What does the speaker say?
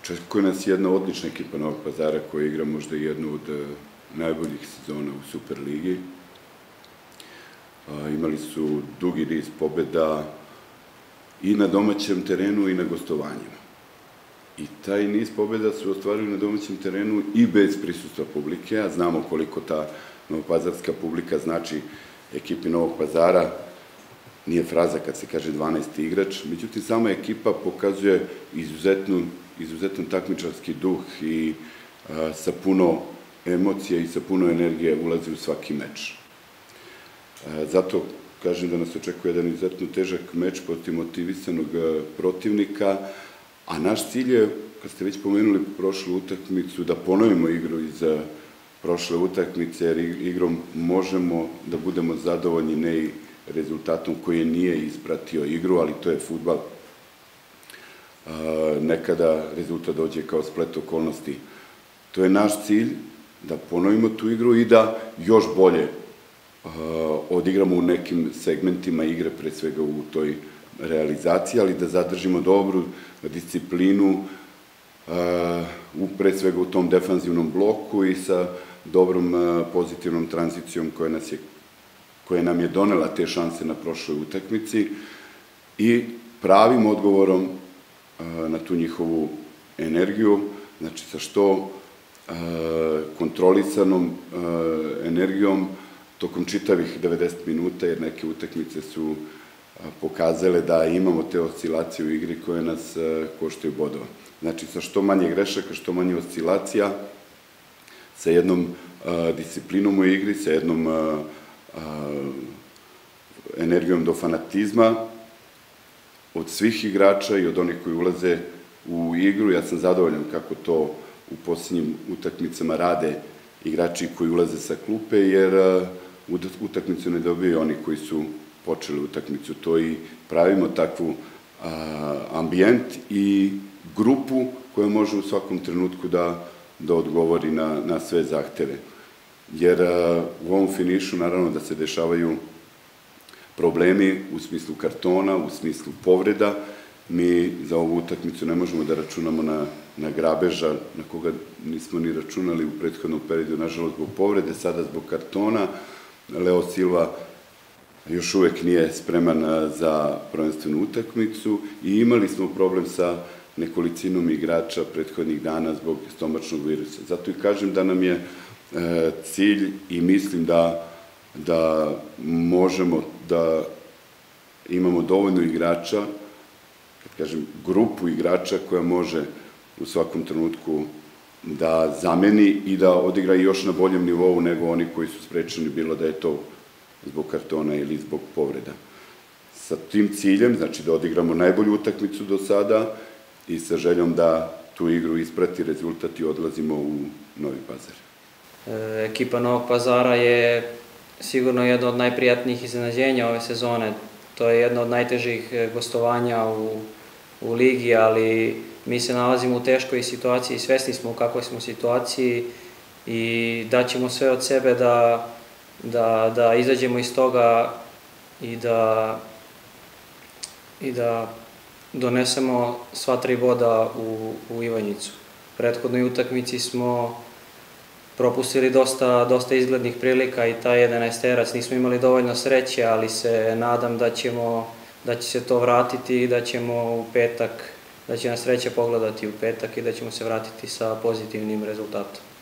Očekuje nas jedna odlična ekipa Novog Pazara koja igra možda jednu od najboljih sezona u Superligi. Imali su dugi niz pobeda i na domaćem terenu i na gostovanjima. I taj niz pobeda su ostvarili na domaćem terenu i bez prisustva publike, a znamo koliko ta novopazarska publika znači ekipi Novog Pazara. Nije fraza kad se kaže 12. igrač, međutim sama ekipa pokazuje izuzetan takmičarski duh i sa puno emocija i sa puno energije ulazi u svaki meč. Zato kažem da nas očekuje jedan izuzetno težak meč protiv motivisanog protivnika, a naš cilj je, kad ste već pomenuli prošlu utakmicu, da ponovimo igru iz prošle utakmice, jer igrom možemo da budemo zadovoljni ne i rezultatom koji nije ispratio igru, ali to je fudbal. Nekada rezultat dođe kao splet okolnosti. To je naš cilj, da ponovimo tu igru i da još bolje odigramo u nekim segmentima igre, pre svega u toj realizaciji, ali da zadržimo dobru disciplinu, pre svega u tom defanzivnom bloku i sa dobrom pozitivnom tranzicijom koja nam je donela te šanse na prošloj utakmici i pravim odgovorom na tu njihovu energiju, znači sa što kontrolisanom energijom tokom čitavih 90 minuta, jer neke utakmice su pokazale da imamo te oscilacije u igri koje nas koštaju bodova. Znači, sa što manje grešaka, što manje oscilacija, sa jednom disciplinom u igri, sa jednom energijom do fanatizma od svih igrača i od onih koji ulaze u igru. Ja sam zadovoljan kako to u posljednjim utakmicama rade igrači koji ulaze sa klupe, jer utakmicu ne dobiju oni koji su počeli utakmicu. To i pravimo takvu ambijent i grupu koja može u svakom trenutku da odgovori na sve zahteve. Jer u ovom finišu naravno da se dešavaju problemi u smislu kartona, u smislu povreda. Mi za ovu utakmicu ne možemo da računamo na Grabeža, na koga nismo ni računali u prethodnom periodu, nažalost zbog povrede, sada zbog kartona. Leo Silva još uvek nije spreman za prvenstvenu utakmicu i imali smo problem sa nekolicinom igrača prethodnih dana zbog stomačnog virusa. Zato i kažem da nam je cilj i mislim da možemo da imamo dovoljno igrača, kad kažem grupu igrača koja može u svakom trenutku da zameni i da odigra još na boljem nivou nego oni koji su sprečeni, bilo da je to zbog kartona ili zbog povreda. Sa tim ciljem, znači da odigramo najbolju utakmicu do sada i sa željom da tu igru isprati rezultat i odlazimo u Novi Pazar. Ekipa Novog Pazara je sigurno jedno od najprijatnijih iznenađenja ove sezone. To je jedno od najtežih gostovanja u ligi, ali mi se nalazimo u teškoj situaciji, svesni smo u kakvoj smo situaciji i daćemo sve od sebe da izađemo iz toga i da donesemo sva 3 boda u Ivanjicu. U prethodnoj utakmici smo propustili dosta izglednih prilika i taj 11-terac nismo imali dovoljno sreće, ali se nadam da će se to vratiti i da ćemo u petak, da će nas sreća pogledati u petak i da ćemo se vratiti sa pozitivnim rezultatom.